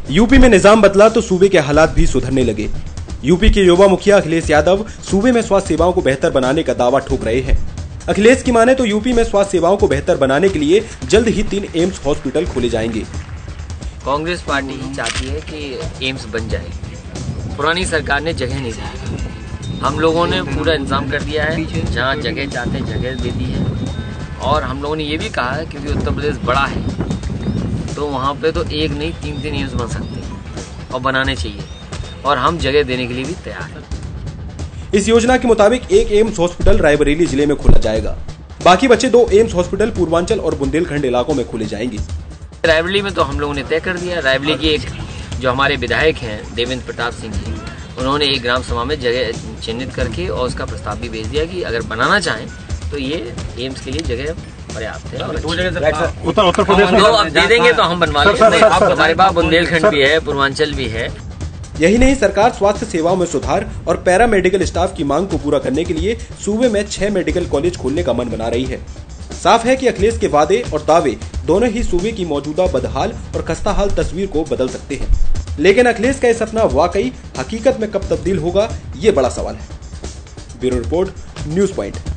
UP में निजाम बदला तो सूबे के हालात भी सुधरने लगे। यूपी के युवा मुखिया अखिलेश यादव सूबे में स्वास्थ्य सेवाओं को बेहतर बनाने का दावा ठोक रहे हैं। अखिलेश की माने तो यूपी में स्वास्थ्य सेवाओं को बेहतर बनाने के लिए जल्द ही 3 एम्स हॉस्पिटल खोले जाएंगे। कांग्रेस पार्टी ही चाहती है कि एम्स बन जाए। पुरानी सरकार ने जगह नहीं दी, हम लोगों ने पूरा इंतजाम कर दिया है, जहाँ जगह चाहते हैं जगह दे दी है। और हम लोगों ने ये भी कहा है क्योंकि उत्तर प्रदेश बड़ा है तो वहाँ पे तो एक नहीं 3 एम्स बन सकते हैं और बनाने चाहिए, और हम जगह देने के लिए भी तैयार हैं। इस योजना के मुताबिक 1 एम्स हॉस्पिटल रायबरेली जिले में खोला जाएगा। बाकी बचे 2 एम्स हॉस्पिटल पूर्वांचल और बुंदेलखंड इलाकों में खोले जाएंगे। रायबरेली में तो हम लोगों ने तय कर दिया। रायबरेली की एक जो हमारे विधायक हैं देवेंद्र प्रताप सिंह जी, उन्होंने एक ग्राम सभा में जगह चिन्हित करके और उसका प्रस्ताव भी भेज दिया कि अगर बनाना चाहें तो ये एम्स के लिए जगह पर्याप्त है। और उत्तर प्रदेश में अब दे देंगे तो हम बनवा लेंगे। हमारे पास बुंदेलखंड भी है, पूर्वांचल भी है। यही नहीं, सरकार स्वास्थ्य सेवाओं में सुधार और पैरा मेडिकल स्टाफ की मांग को पूरा करने के लिए सूबे में 6 मेडिकल कॉलेज खोलने का मन बना रही है। साफ है कि अखिलेश के वादे और दावे दोनों ही सूबे की मौजूदा बदहाल और खस्ताहाल तस्वीर को बदल सकते हैं, लेकिन अखिलेश का यह सपना वाकई हकीकत में कब तब्दील होगा, ये बड़ा सवाल है। Bureau report, news point.